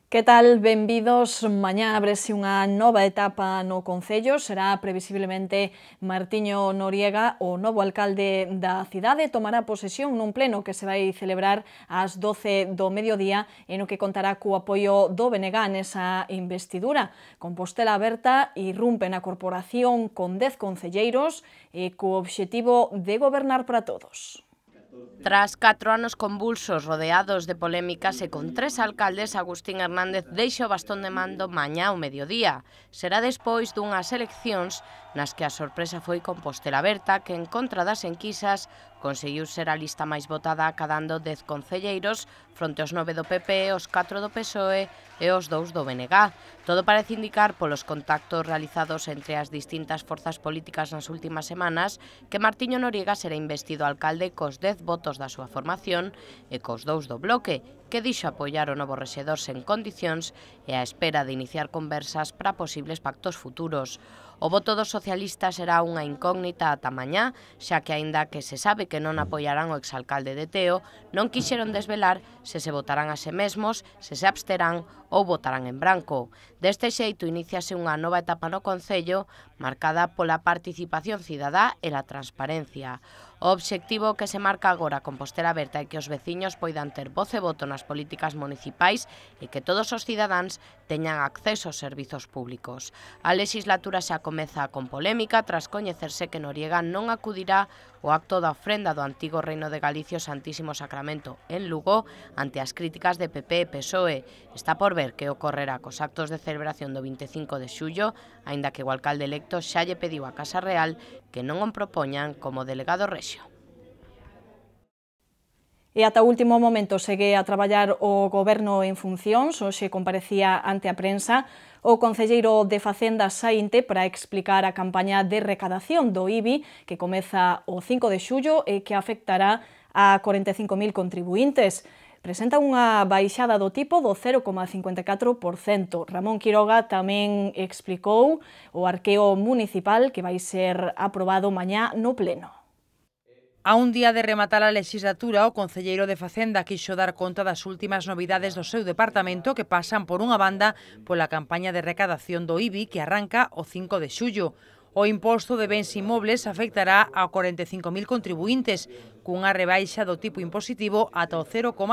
Que tal? Benvidos. Mañá ábrese unha nova etapa no Concello. Será previsiblemente Martiño Noriega, o novo alcalde da cidade. Tomará posesión nun pleno que se vai celebrar ás 12 do mediodía e no que contará co apoio do BNG nesa investidura. Compostela Aberta irrumpe na corporación con 10 concelleiros e co obxectivo de gobernar para todos. Tras 4 anos convulsos, rodeados de polémicas e con 3 alcaldes, Agustín Hernández deixa o bastón de mando mañá ao mediodía. Será despois dunhas eleccións nas que a sorpresa foi Compostela Aberta, que en contra das enquisas conseguiu ser a lista máis votada acadando 10 concelleiros fronte aos 9 do PP, os 4 do PSOE e os 2 do BNG. Todo parece indicar polos contactos realizados entre as distintas forzas políticas nas últimas semanas que Martiño Noriega será investido alcalde cos 10 votos da súa formación e cos 2 do Bloque, que dixo apoiar o novo rexedor sen condicións e á espera de iniciar conversas para posibles pactos futuros. O voto dos socialistas será unha incógnita ata mañá, xa que aínda que se sabe que non apoiarán o exalcalde de Teo, non quixeron desvelar se votarán a se mesmos, se absterán ou votarán en branco. Deste xeito iníciase unha nova etapa no Concello marcada pola participación cidadá e a transparencia. O obxectivo que se marca agora a Compostela Aberta é que os veciños poidan ter voz e voto nas políticas municipais e que todos os cidadáns teñan acceso aos servizos públicos. A legislatura xa comeza con polémica tras coñecerse que Noriega non acudirá ao acto da ofrenda do antigo Reino de Galicia ao Santísimo Sacramento en Lugo ante as críticas de PP e PSOE. Está por ver que ocorrerá cos actos de celebración do 25 de xullo, aínda que o alcalde electo xa lle pediu á Casa Real que non o propoñan como delegado rexio. E ata o último momento segue a traballar o Goberno en funcións. Hoxe comparecía ante a prensa o concelleiro de Facenda Saínte para explicar a campaña de recadación do IBI que comeza o 5 de xullo e que afectará a 45.000 contribuíntes. Presenta unha baixada do tipo do 0,54%. Ramón Quiroga tamén explicou o arqueo municipal que vai ser aprobado mañá no pleno. A un día de rematar a legislatura, o concelleiro de Facenda quixo dar conta das últimas novidades do seu departamento que pasan por unha banda pola campaña de recadación do IBI que arranca o 5 de xullo. O imposto de bens inmobles afectará a 45.000 contribuíntes, cunha rebaixa do tipo impositivo ata o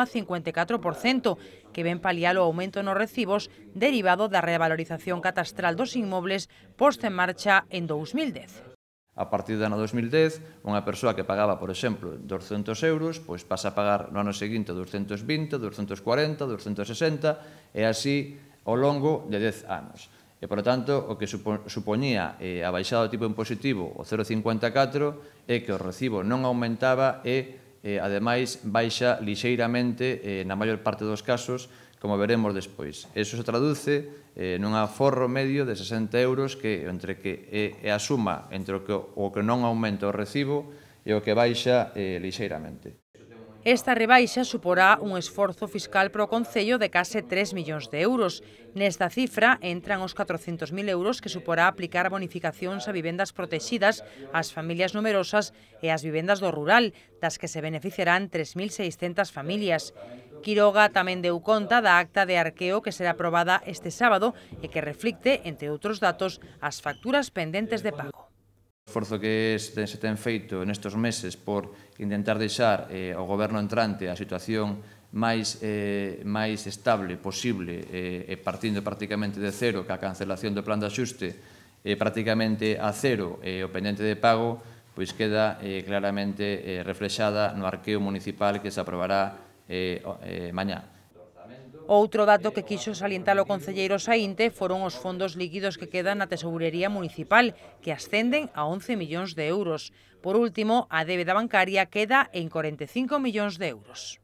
0,54%, que ven paliar o aumento nos recibos derivado da revalorización catastral dos inmobles posta en marcha en 2010. A partir do ano 2010, unha persoa que pagaba, por exemplo, 200 euros, pois pasa a pagar no ano seguinte 220, 240, 260 e así ao longo de 10 anos. E, por tanto, o que supoñía a baixada do tipo impositivo, o 0,54, é que o recibo non aumentaba e, ademais, baixa lixeiramente, na maior parte dos casos, como veremos despois. Eso se traduce nun aforro medio de 60 euros que entre que é a suma entre o que non aumenta o recibo e o que baixa lixeiramente. Esta rebaixa suporá un esforzo fiscal para o Concello de case 3 millóns de euros. Nesta cifra entran os 400.000 euros que suporá aplicar bonificacións a vivendas protexidas, ás familias numerosas e ás vivendas do rural, das que se beneficiarán 3.600 familias. Quiroga tamén deu conta da acta de arqueo que será aprobada este sábado e que reflicte, entre outros datos, as facturas pendentes de pago. O esforzo que se ten feito nestes meses por intentar deixar ao goberno entrante a situación máis estable posible e partindo prácticamente de cero, que a cancelación do plan de axuste prácticamente a cero e o pendente de pago, pois queda claramente reflexada no arqueo municipal que se aprobará mañá. Outro dato que quixo salientar o concelleiro Saínte foron os fondos líquidos que quedan na tesourería municipal, que ascenden a 11 millóns de euros. Por último, a débeda bancaria queda en 45 millóns de euros.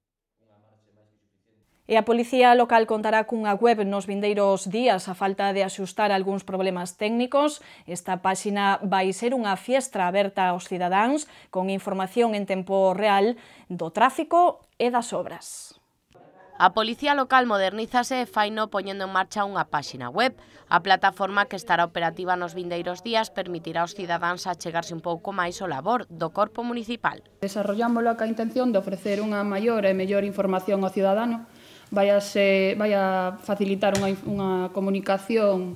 E a Policía Local contará cunha web nos vindeiros días a falta de axustar algúns problemas técnicos. Esta páxina vai ser unha fiestra aberta aos cidadáns con información en tempo real do tráfico e das obras. A Policía Local modernízase e faino poñendo en marcha unha páxina web. A plataforma que estará operativa nos vindeiros días permitirá aos cidadáns achegarse un pouco máis ao labor do Corpo Municipal. Desarrollámolo ca intención de ofrecer unha maior e mellor información ao cidadano vai a facilitar unha comunicación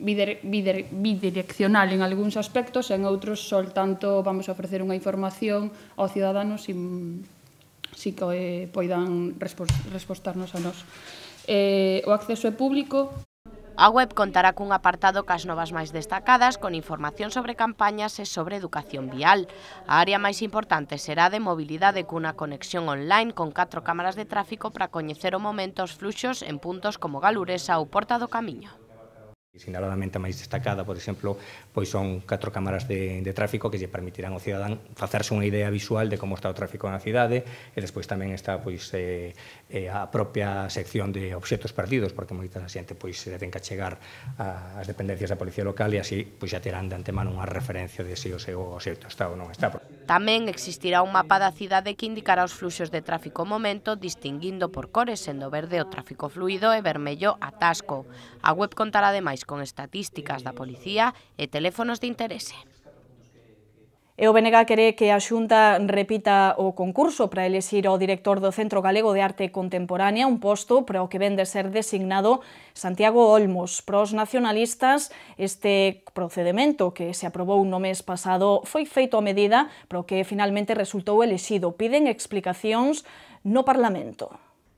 bidireccional en algúns aspectos, e en outros só tanto vamos a ofrecer unha información aos ciudadanos si que poidan respostarnos a nós. O acceso é público. A web contará cun apartado cas novas máis destacadas con información sobre campañas e sobre educación vial. A área máis importante será de mobilidade cunha conexión online con 4 cámaras de tráfico para coñecer o momento os fluxos en puntos como Galuresa ou Porta do Camiño. Sinaladamente a máis destacada, por exemplo, pois son 4 cámaras de tráfico que lle permitirán ao cidadán facerse unha idea visual de como está o tráfico na cidade, e despois tamén está pois a propia sección de obxectos perdidos, porque moita xente pois se ten que achegar ás dependencias da Policía Local, e así pois xa terán de antemano unha referencia de se o seu obxecto está ou non está. Tamén existirá un mapa da cidade que indicará os fluxos de tráfico ao momento, distinguindo por cores, sendo verde o tráfico fluido e vermello atasco. A web contará ademais con estatísticas da policía e teléfonos de interese. E o BNG quere que a Xunta repita o concurso para elexir o director do Centro Galego de Arte Contemporánea, un posto para o que ven de ser designado Santiago Olmos. Para os nacionalistas, este procedimento que se aprobou no mes pasado foi feito a medida para o que finalmente resultou elexido. Piden explicacións no Parlamento.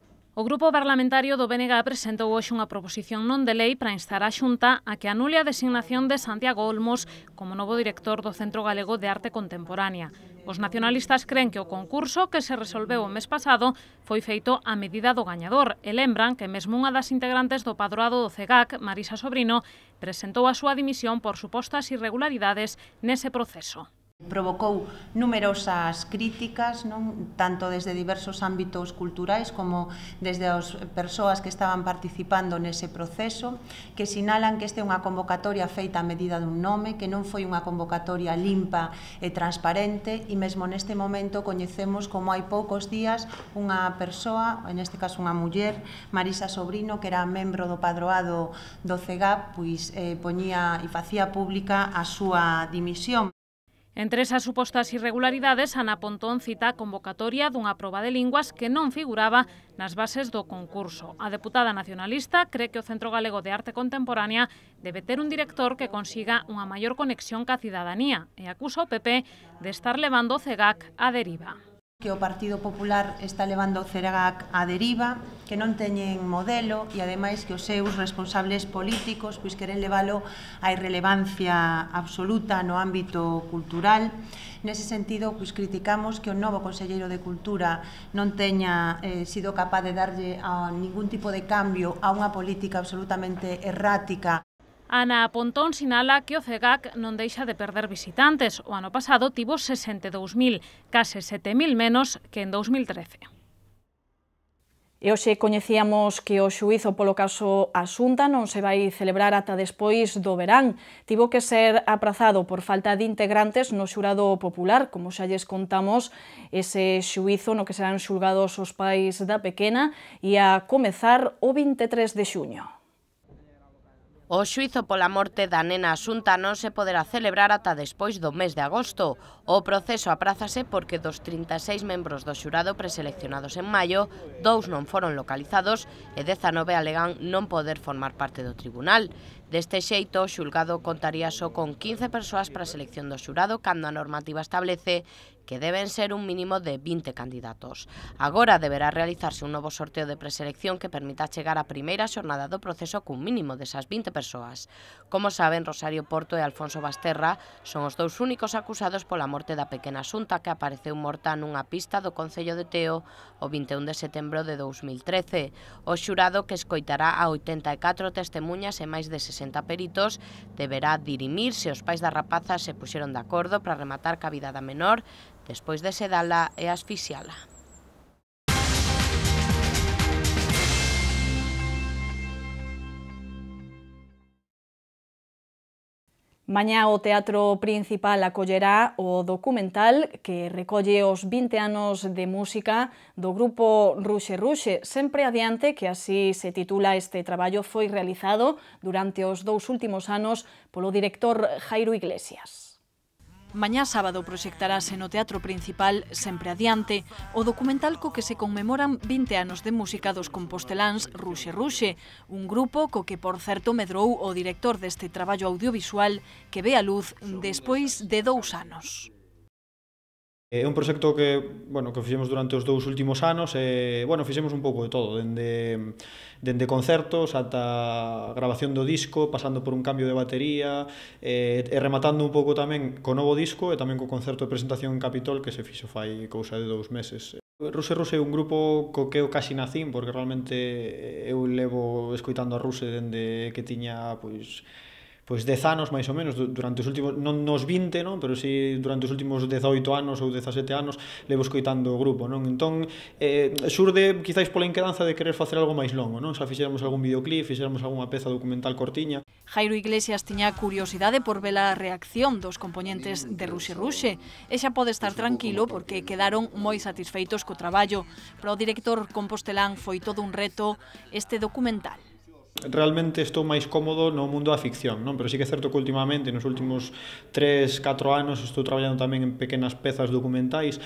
O Grupo Parlamentario do BNG presentou hoxe unha proposición non de lei para instar a Xunta a que anule a designación de Santiago Olmos como novo director do Centro Galego de Arte Contemporánea. Os nacionalistas creen que o concurso que se resolveu o mes pasado foi feito a medida do gañador e lembran que mesmo unha das integrantes do padroado do CEGAC, Marisa Sobrino, presentou a súa dimisión por supostas irregularidades nese proceso. Provocou numerosas críticas, tanto desde diversos ámbitos culturais como desde as persoas que estaban participando nese proceso, que sinalan que esta é unha convocatoria feita a medida dun nome, que non foi unha convocatoria limpa e transparente, e mesmo neste momento coñecemos como hai poucos días unha persoa, en este caso unha muller, Marisa Sobrino, que era membro do padroado do CEGAP, pois poñía e facía pública a súa dimisión. Entre esas supostas irregularidades, Ana Pontón cita a convocatoria dunha proba de linguas que non figuraba nas bases do concurso. A deputada nacionalista cree que o Centro Galego de Arte Contemporánea debe ter un director que consiga unha maior conexión ca cidadanía e acusa o PP de estar levando o CEGAC á deriva. Que o Partido Popular está levando o CEGAC á deriva, que non teñen modelo e ademais que os seus responsables políticos pois queren levalo á irrelevancia absoluta no ámbito cultural. Nese sentido, pois criticamos que o novo conselleiro de Cultura non teña sido capaz de darlle ningún tipo de cambio a unha política absolutamente errática. Ana Pontón sinala que o CEGAC non deixa de perder visitantes. O ano pasado tivo 62.000, case 7.000 menos que en 2013. E hoxe coñecíamos que o xuízo polo caso Asunta non se vai celebrar ata despois do verán. Tivo que ser aprazado por falta de integrantes no xurado popular, como xa lles contamos, ese xuízo no que serán xulgados os pais da pequena e a comezar o 23 de xuño. O xuízo pola morte da nena Asunta non se poderá celebrar ata despois do mes de agosto. O proceso aprázase porque dos 36 membros do xurado preseleccionados en maio, 2 non foron localizados e 19 alegan non poder formar parte do tribunal. Deste xeito, o xulgado contaría só con 15 persoas para a selección do xurado, cando a normativa establece que deben ser un mínimo de 20 candidatos. Agora deberá realizarse un novo sorteo de preselección que permita chegar á primeira xornada do proceso cun mínimo desas 20 persoas. Como saben, Rosario Porto e Alfonso Basterra son os dous únicos acusados pola morte da pequena Asunta, que apareceu morta nunha pista do Concello de Teo o 21 de setembro de 2013. O xurado, que escoitará a 84 testemunhas e máis de 60 peritos, deberá dirimir se os pais da rapaza se puxeron de acordo para rematar ca vida da menor despois de sedala e asfixiala. Mañá o Teatro Principal acollerá o documental que recolle os 20 anos de música do grupo Ruxe Ruxe. Sempre adiante, que así se titula este traballo, foi realizado durante os 2 últimos anos polo director Jairo Iglesias. Mañá sábado proxectarase no Teatro Principal Sempre Adiante o documental co que se conmemoran 20 anos de música dos composteláns Ruxe Ruxe, un grupo co que, por certo, medrou o director deste traballo audiovisual que ve a luz despois de 2 anos. É un proxecto que fixemos durante os 2 últimos anos e, fixemos un pouco de todo, dende concertos ata a grabación do disco, pasando por un cambio de batería e rematando un pouco tamén co novo disco e tamén co concerto de presentación en Capitol que se fixo fai cousa de 2 meses. Ruxe Ruxe é un grupo co que eu casi nacín porque realmente eu levo escoitando a Ruxe dende que tiña, pois 10 anos, máis ou menos, durante os últimos, non nos 20, non? Pero si durante os últimos 18 anos ou 17 anos levo escoitando o grupo, non? Entón, xurde quizáis pola inquedanza de querer facer algo máis longo, non? Xa fixéramos algún videoclip, fixéramos algunha peza documental cortiña. Jairo Iglesias tiña curiosidade por ver a reacción dos componentes de Ruxe Ruxe e xa pode estar tranquilo porque quedaron moi satisfeitos co traballo. Para o director compostelán foi todo un reto este documental. Realmente estou máis cómodo no mundo da ficción, non? Pero sí que é certo que últimamente, nos últimos 3-4 anos, estou traballando tamén en pequenas pezas documentais.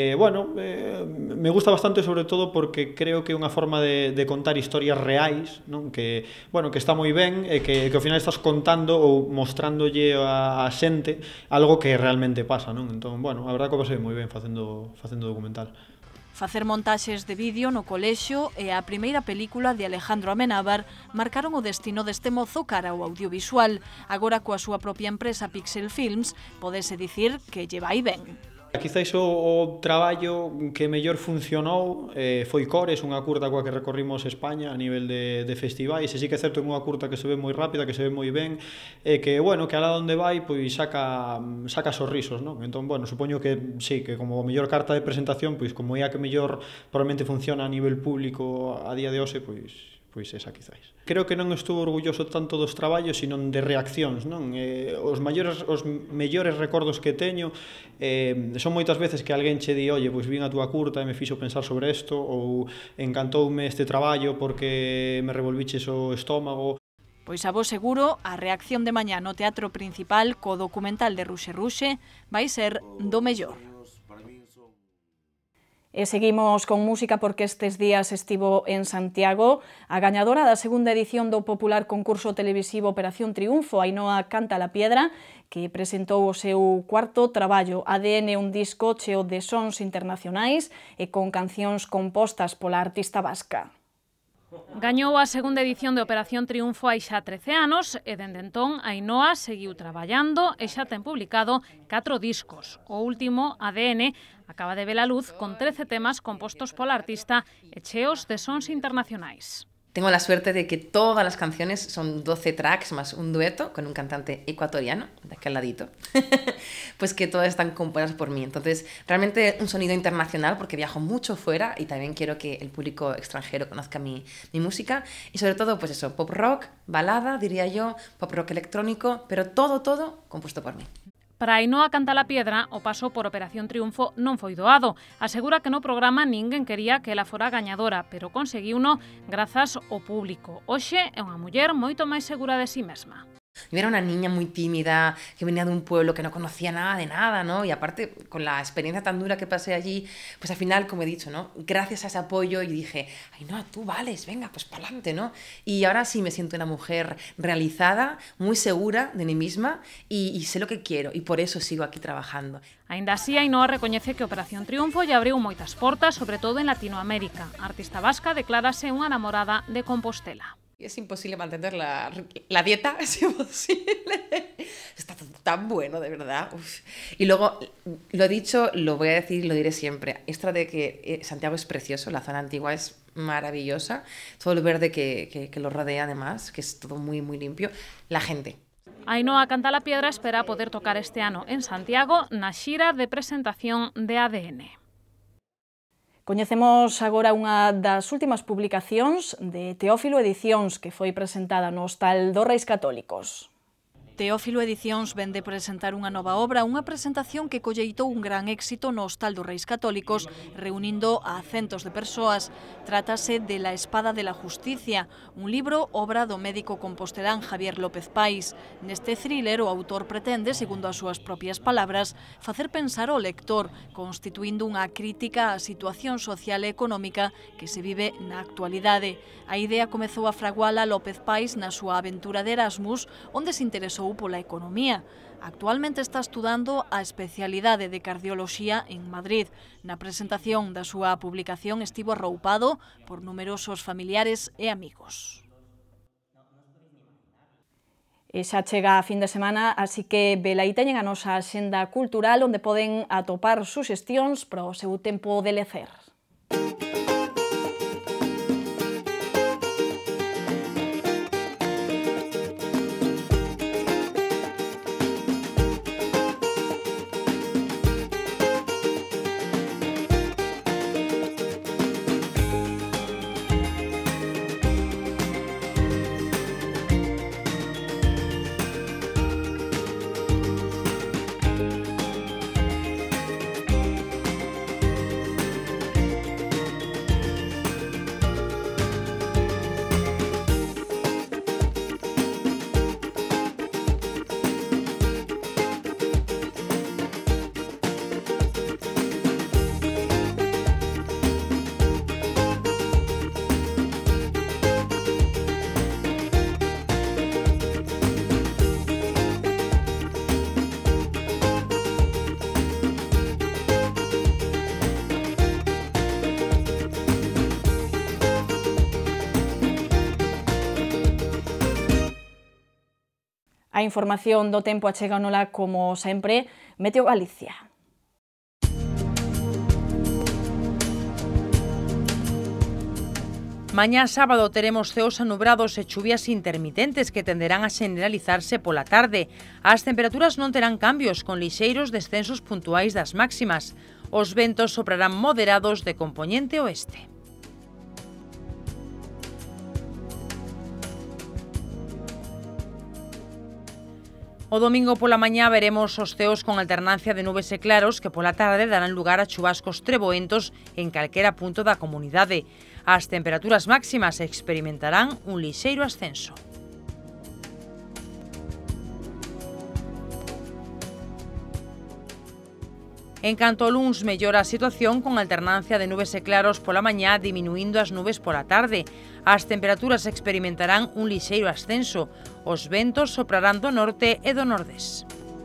Me gusta bastante, sobre todo, porque creo que é unha forma de contar historias reais, non? Que está moi ben e que ao final estás contando ou mostrándolle a xente algo que realmente pasa, non? Entón, a verdade que o pasei moi ben facendo documental. Facer montaxes de vídeo no colexio e a primeira película de Alejandro Amenábar marcaron o destino deste mozo cara ao audiovisual. Agora, coa súa propia empresa Pixel Films, podese dicir que lle vai ben. Quizáis o traballo que mellor funcionou foi Cores, unha curta coa que recorrimos España a nivel de festivais, e sí que é certo que é unha curta que se ve moi rápida, que se ve moi ben, e que, que alá onde vai, pois saca sorrisos, non? Entón, supoño que sí, que como mellor carta de presentación, pois como é a que mellor probablemente funciona a nivel público a día de hoxe, pois esa quizáis. Creo que non estou orgulloso tanto dos traballos, sino de reaccións, non? Os mellores recordos que teño son moitas veces que alguén che di, oye, pois vin a túa curta e me fixo pensar sobre isto, ou encantoume este traballo porque me revolviches o estómago. Pois a vos seguro, a reacción de mañá no Teatro Principal co documental de Ruxe Ruxe vai ser do mellor. E seguimos con música porque estes días estivo en Santiago a gañadora da segunda edición do popular concurso televisivo Operación Triunfo, Ainhoa Cantalapiedra, que presentou o seu cuarto traballo, ADN, un disco cheo de sons internacionais e con cancións compostas pola artista vasca. Gañou a segunda edición de Operación Triunfo hai xa 13 anos e dende entón Ainhoa seguiu traballando e xa ten publicado 4 discos. O último, ADN, acaba de ver a luz con 13 temas compostos pola artista e cheos de sons internacionais. Tengo la suerte de que todas las canciones son 12 tracks más un dueto con un cantante ecuatoriano, de aquel ladito, pues que todas están compuestas por mí. Entonces, realmente un sonido internacional porque viajo mucho fuera y también quiero que el público extranjero conozca mi música. Y sobre todo, pues eso, pop rock, balada, diría yo, pop rock electrónico, pero todo compuesto por mí. Para Ainhoa Cantalapiedra, o paso por Operación Triunfo non foi doado. Asegura que no programa ninguén quería que ela fora gañadora, pero conseguiuno grazas ao público. Hoxe é unha muller moito máis segura de si mesma. Yo era una niña muy tímida, que venía de un pueblo que no conocía nada de nada, ¿no? Y aparte, con la experiencia tan dura que pasé allí, pues al final, como he dicho, ¿no? Gracias a ese apoyo, y dije, ay, no, tú vales, venga, pues para adelante, ¿no? Y ahora sí me siento una mujer realizada, muy segura de mí misma, y sé lo que quiero, y por eso sigo aquí trabajando. Aínda así, Ainhoa recoñece que Operación Triunfo lle abriu moitas portas, sobre todo en Latinoamérica. A artista vasca declárase unha namorada de Compostela. Es imposible mantener la dieta, es imposible. Está tan bueno, de verdad. Uf. Y luego, lo he dicho, lo voy a decir y lo diré siempre. Esto de que Santiago es precioso, la zona antigua es maravillosa. Todo el verde que lo rodea, además, que es todo muy, muy limpio. La gente. Ainhoa Cantalapiedra espera poder tocar este ano en Santiago na xira de presentación de ADN. Coñecemos agora unha das últimas publicacións de Teófilo Edicións que foi presentada no Hostal dos Reis Católicos. Teófilo Edicións vende presentar unha nova obra, unha presentación que colleitou un gran éxito no Hostal dos Reis Católicos, reunindo a centos de persoas. Trátase de La Espada de la Justicia, un libro obra do médico compostelán Javier López Pais. Neste thriller, o autor pretende, segundo as súas propias palabras, facer pensar ao lector, constituindo unha crítica á situación social e económica que se vive na actualidade. A idea comezou a fraguala López Pais na súa aventura de Erasmus, onde se interesou pola economía. Actualmente está estudando a especialidade de cardioloxía en Madrid. Na presentación da súa publicación estivo arroupado por numerosos familiares e amigos. E xa chega a fin de semana, así que velaí teñen a nosa axenda cultural onde poden atopar suxestións para o seu tempo de lecer. A información do tempo achegánola, como sempre, Meteo Galicia. Mañá sábado teremos ceos anubrados e chuvias intermitentes que tenderán a xeneralizarse pola tarde. As temperaturas non terán cambios, con lixeiros descensos puntuais das máximas. Os ventos soprarán moderados de compoñente oeste. O domingo pola mañá veremos os ceos con alternancia de nubes e claros que pola tarde darán lugar a chubascos treboentos en calquera punto da comunidade. As temperaturas máximas experimentarán un lixeiro ascenso. En canto ao luns, mellora a situación con alternancia de nubes e claros pola mañá, diminuindo as nubes pola tarde. As temperaturas experimentarán un lixeiro ascenso. Os ventos soprarán do norte e do nordés.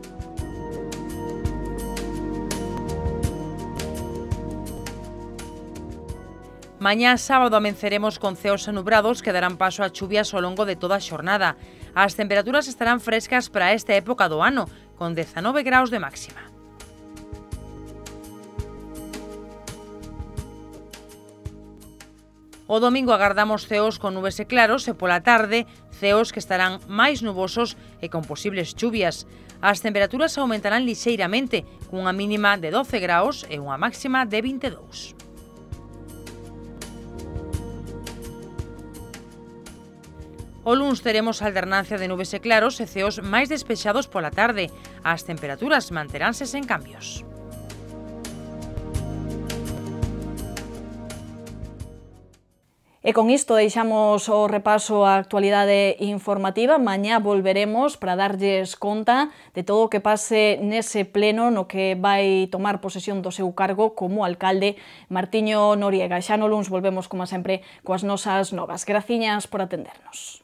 Mañá sábado amenceremos con ceos anubrados que darán paso a chuvias ao longo de toda a xornada. As temperaturas estarán frescas para esta época do ano, con 19 graus de máxima. O domingo agardamos ceos con nubes e claros e pola tarde ceos que estarán máis nubosos e con posibles chuvias. As temperaturas aumentarán lixeiramente, cunha mínima de 12 graus e unha máxima de 22. O luns teremos alternancia de nubes e claros e ceos máis despexados pola tarde. As temperaturas manteránse sen cambios. E con isto deixamos o repaso á actualidade informativa. Mañá volveremos para darlles conta de todo o que pase nese pleno no que vai tomar posesión do seu cargo como alcalde Martiño Noriega. Xa no luns volvemos, como sempre, coas nosas novas. Graciñas por atendernos.